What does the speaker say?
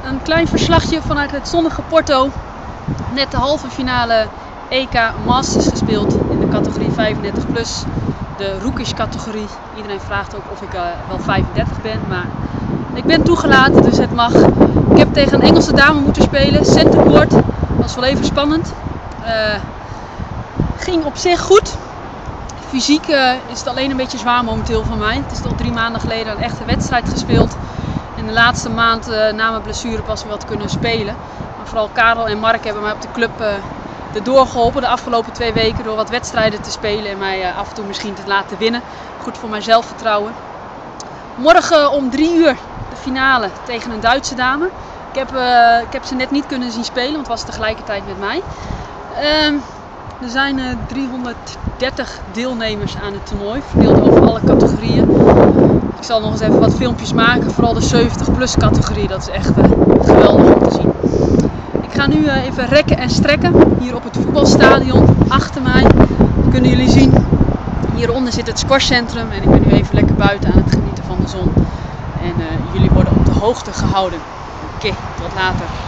Een klein verslagje vanuit het zonnige Porto. Net de halve finale EK Masters gespeeld in de categorie 35 plus. De rookies categorie. Iedereen vraagt ook of ik wel 35 ben, maar ik ben toegelaten, dus het mag. Ik heb tegen een Engelse dame moeten spelen, centercourt. Dat was wel even spannend. Ging op zich goed. Fysiek is het alleen een beetje zwaar momenteel van mij. Het is al 3 maanden geleden een echte wedstrijd gespeeld. In de laatste maand na mijn blessure pas weer wat kunnen spelen. Maar vooral Karel en Mark hebben mij op de club erdoor geholpen de afgelopen 2 weken door wat wedstrijden te spelen en mij af en toe misschien te laten winnen. Goed voor mijn zelfvertrouwen. Morgen om 3 uur de finale tegen een Duitse dame. Ik heb ze net niet kunnen zien spelen, want het was tegelijkertijd met mij. Er zijn 330 deelnemers aan het toernooi, verdeeld over alle categorieën. Ik zal nog eens even wat filmpjes maken, vooral de 70 plus categorie, dat is echt geweldig om te zien. Ik ga nu even rekken en strekken hier op het voetbalstadion achter mij. Dat kunnen jullie zien. Hieronder zit het squashcentrum en ik ben nu even lekker buiten aan het genieten van de zon. En jullie worden op de hoogte gehouden. Oké, tot later.